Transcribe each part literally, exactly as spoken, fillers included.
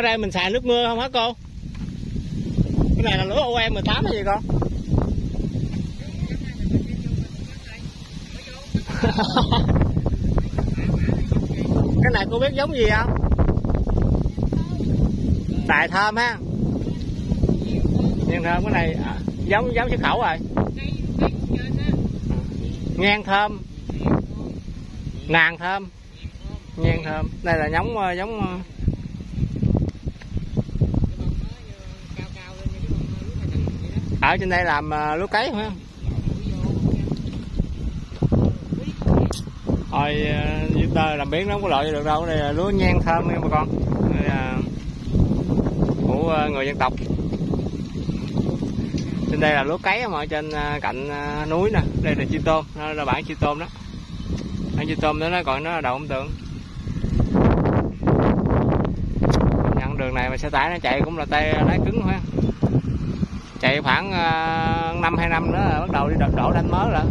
đây mình xài nước mưa không hả cô? Cái này là lúa u em mười tám hay gì con? Cái này cô biết giống gì không? Đài thơm ha. Ngang thơm, cái này à, giống giống xuất khẩu rồi. Ngang thơm, nàng thơm, ngang thơm. Đây là giống giống ở trên đây làm lúa cấy phải không? Thôi tơ làm biến nó không có loại được đâu. Đây là lúa ngang thơm nha bà con. Đây là của người dân tộc. Trên đây là lúa cấy mà ở trên cạnh núi nè. Đây là chi tôm, đó là bản chi tôm đó. Bản chi tôm đó nó còn nó là đầu ống tượng. Nhận đường này mà xe tải nó chạy cũng là tay lái cứng thôi. Chạy khoảng năm hai năm nữa là bắt đầu đi đổ đanh mới rồi.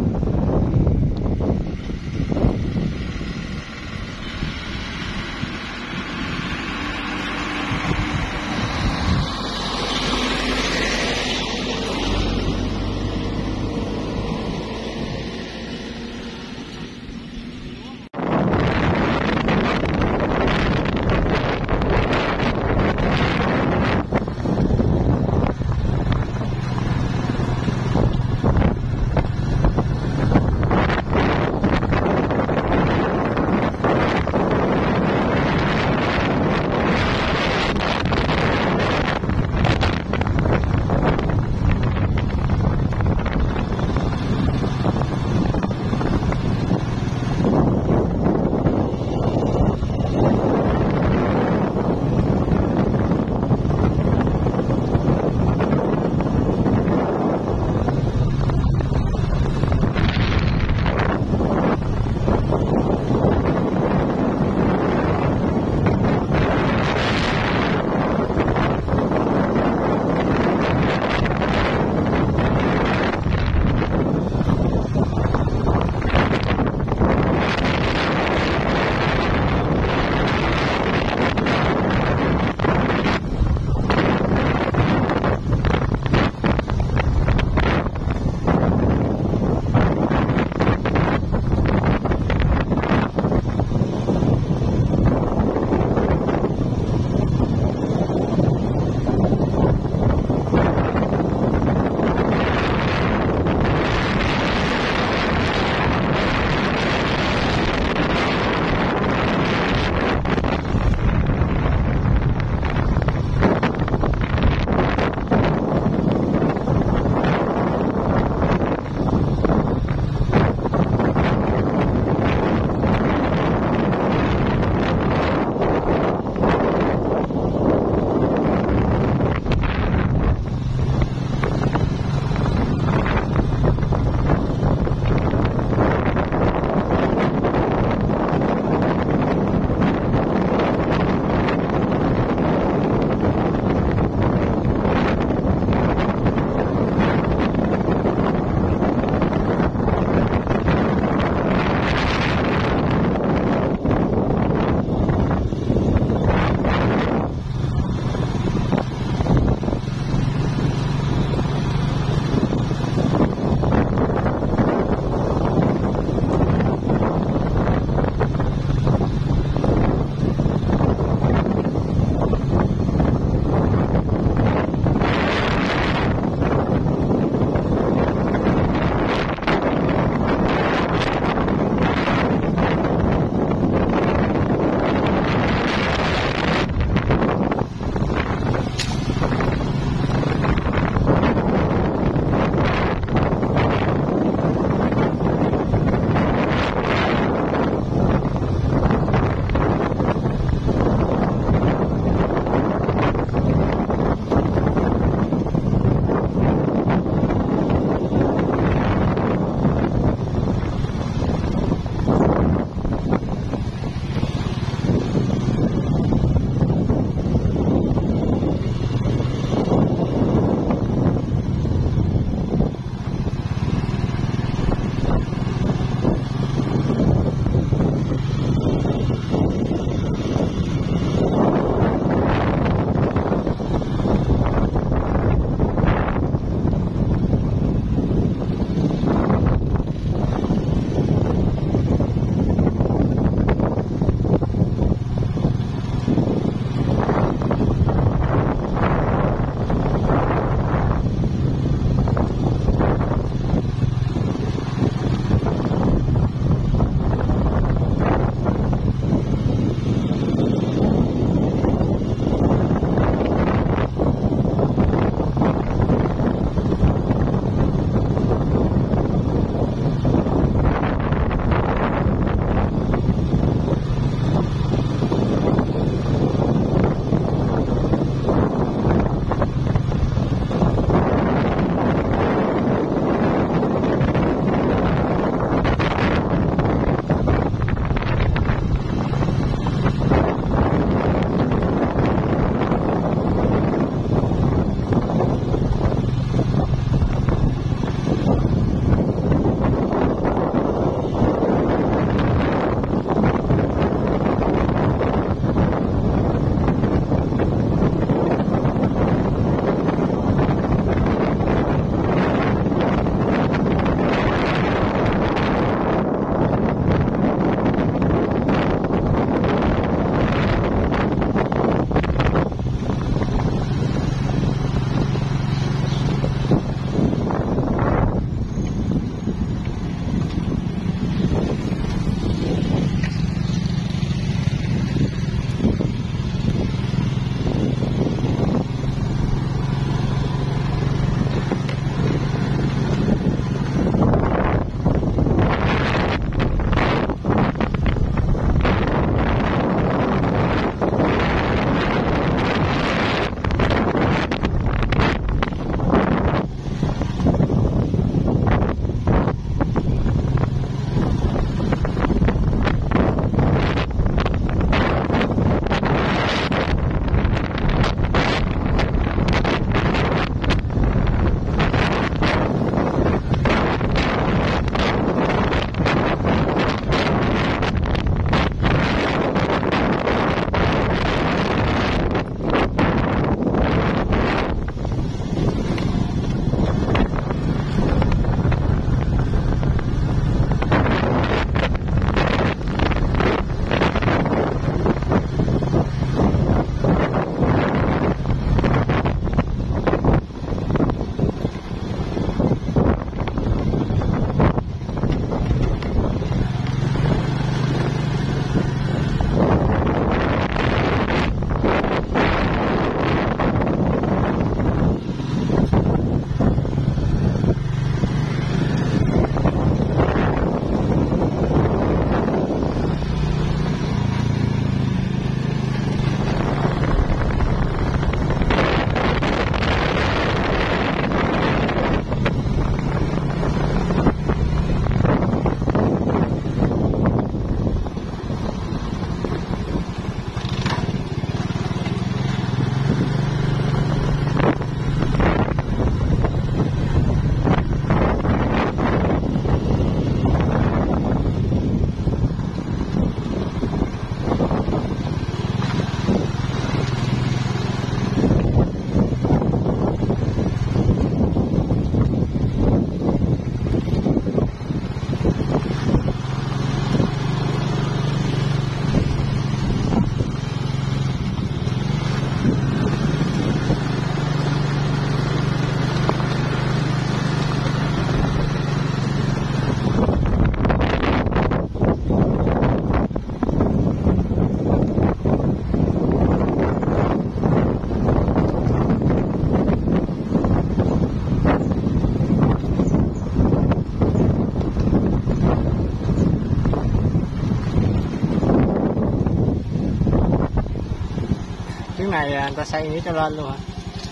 này người ta xây nghĩa cho lên luôn hả?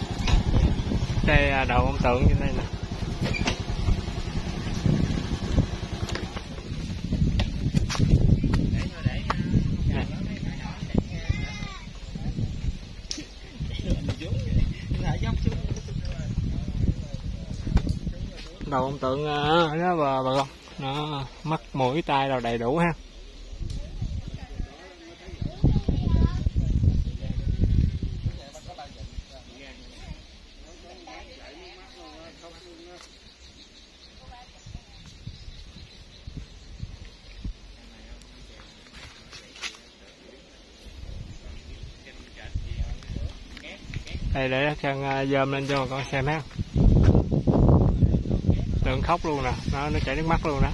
Đây đầu ông tượng trên đây nè. Đầu ông tượng nó bà, bà con nó mắt mũi tai đầu đầy đủ ha. Đây để chân dơm lên cho con xem ha. Tượng khóc luôn nè, nó nó chảy nước mắt luôn đó.